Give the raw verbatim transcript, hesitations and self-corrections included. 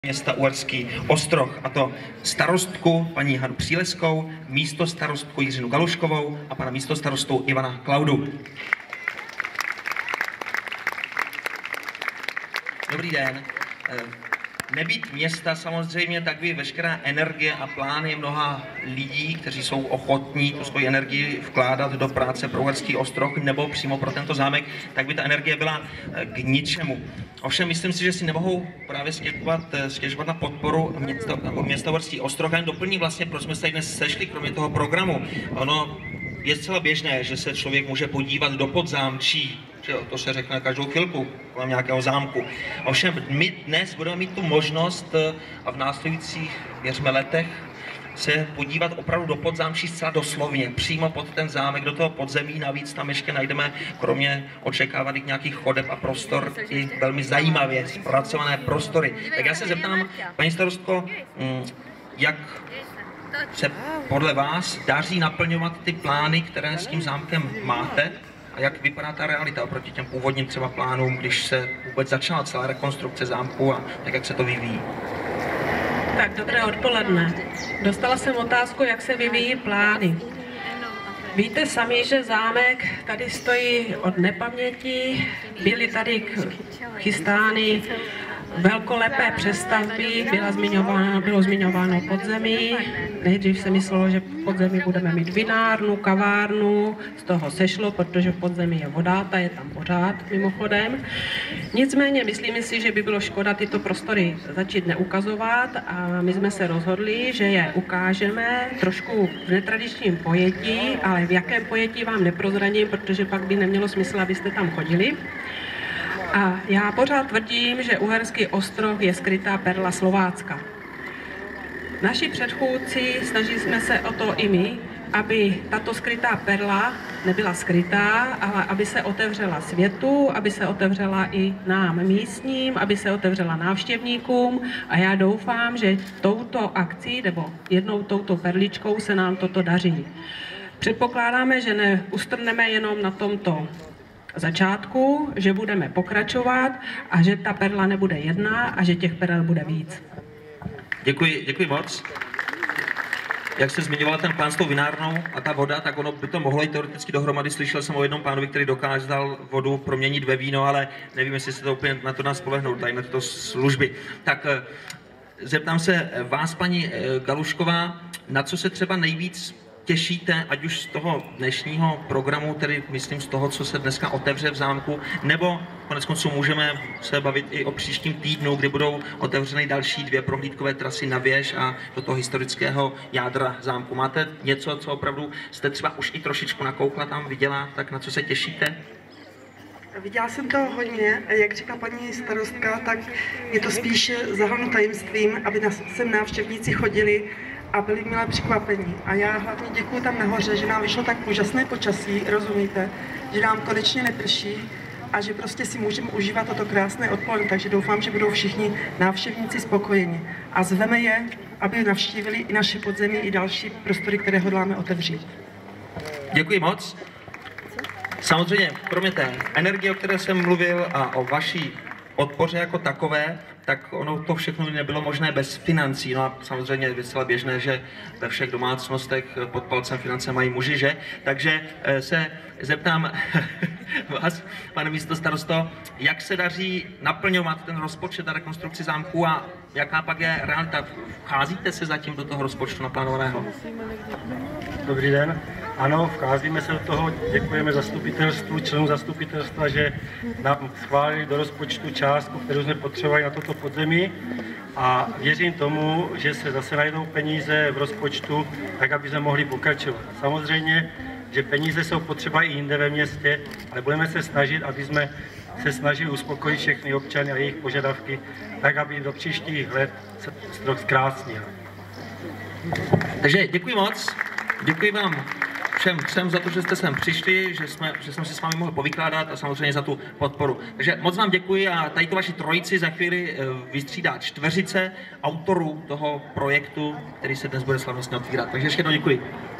Města Uherský Ostroh, a to starostku paní Hanu Příleskou, místo starostku Jiřinu Galuškovou a pana místo starostu Ivana Klaudu. Dobrý den. Nebýt města samozřejmě, tak by veškerá energie a plány mnoha lidí, kteří jsou ochotní tu svoji energii vkládat do práce pro Uherský Ostroh nebo přímo pro tento zámek, tak by ta energie byla k ničemu. Ovšem myslím si, že si nemohou právě stěžovat, stěžovat na podporu města, města Uherský Ostroh. Jen doplní vlastně, proč jsme se tady dnes sešli, kromě toho programu. Ono je zcela běžné, že se člověk může podívat do podzámčí, že to se řekne každou chvilku kolem nějakého zámku. Ovšem my dnes budeme mít tu možnost a v následujících, věřme, letech se podívat opravdu do podzámčí zcela doslovně, přímo pod ten zámek, do toho podzemí. Navíc tam ještě najdeme, kromě očekávaných nějakých chodeb a prostor, i velmi zajímavě zpracované prostory. Tak já se zeptám, paní starostko, jak se podle vás daří naplňovat ty plány, které s tím zámkem máte? A jak vypadá ta realita oproti těm původním třeba plánům, když se vůbec začala celá rekonstrukce zámku a tak, jak se to vyvíjí? Tak, dobré odpoledne. Dostala jsem otázku, jak se vyvíjí plány. Víte sami, že zámek tady stojí od nepaměti, byly tady chystány velkolepé přestavby, byla zmiňována, bylo zmiňováno podzemí. Nejdřív se myslelo, že v podzemí budeme mít vinárnu, kavárnu, z toho sešlo, protože v podzemí je voda, ta je tam pořád mimochodem. Nicméně myslíme si, že by bylo škoda tyto prostory začít neukazovat a my jsme se rozhodli, že je ukážeme trošku v netradičním pojetí, ale v jakém pojetí vám neprozradím, protože pak by nemělo smysl, abyste tam chodili. A já pořád tvrdím, že Uherský Ostroh je skrytá perla Slovácka. Naši předchůdci, snažili jsme se o to i my, aby tato skrytá perla nebyla skrytá, ale aby se otevřela světu, aby se otevřela i nám místním, aby se otevřela návštěvníkům, a já doufám, že touto akcí nebo jednou touto perličkou se nám toto daří. Předpokládáme, že neustrneme jenom na tomto začátku, že budeme pokračovat a že ta perla nebude jedna a že těch perel bude víc. Děkuji, děkuji moc. Jak se zmiňoval ten plán s tou vinárnou a ta voda, tak ono by to mohlo jít teoreticky dohromady. Slyšel jsem o jednom pánovi, který dokázal vodu proměnit ve víno, ale nevím, jestli se to úplně na to nás spolehnout, tady na tyto služby. Tak zeptám se vás, paní Galušková, na co se třeba nejvíc těšíte, ať už z toho dnešního programu, tedy myslím z toho, co se dneska otevře v zámku, nebo koneckonců můžeme se bavit i o příštím týdnu, kdy budou otevřeny další dvě prohlídkové trasy na věž a do toho historického jádra zámku. Máte něco, co opravdu jste třeba už i trošičku nakoukla tam, viděla, tak na co se těšíte? Viděla jsem toho hodně, jak říká paní starostka, tak je to spíš zahalno tajemstvím, aby sem návštěvníci chodili a byli milé překvapení. A já hlavně děkuji tam nahoře, že nám vyšlo tak úžasné počasí, rozumíte, že nám konečně neprší a že prostě si můžeme užívat toto krásné odpoledne, takže doufám, že budou všichni návštěvníci spokojeni. A zveme je, aby navštívili i naše podzemí, i další prostory, které hodláme otevřít. Děkuji moc. Samozřejmě, kromě té energie, o které jsem mluvil, a o vaší podpoře jako takové, tak ono to všechno nebylo možné bez financí. No a samozřejmě je docela běžné, že ve všech domácnostech pod palcem finance mají muži, že? Takže se zeptám vás, pane místostarosto, jak se daří naplňovat ten rozpočet a rekonstrukci zámku a jaká pak je realita? Vcházíte se zatím do toho rozpočtu naplánovaného? Dobrý den. Ano, vcházíme se do toho, děkujeme zastupitelstvu, členům zastupitelstva, že nám schválili do rozpočtu částku, kterou jsme potřebovali na toto podzemí, a věřím tomu, že se zase najdou peníze v rozpočtu, tak aby jsme mohli pokračovat. Samozřejmě, že peníze jsou potřeba i jinde ve městě, ale budeme se snažit, aby jsme se snažili uspokojit všechny občany a jejich požadavky, tak aby do příštích let se Ostroh zkrásnil. Takže děkuji moc, děkuji vám všem třem za to, že jste sem přišli, že, jsme, že jsem si s vámi mohl povykládat a samozřejmě za tu podporu. Takže moc vám děkuji a tady to vaši trojici za chvíli vystřídá čtveřice autorů toho projektu, který se dnes bude slavnostně otvírat. Takže ještě jednou děkuji.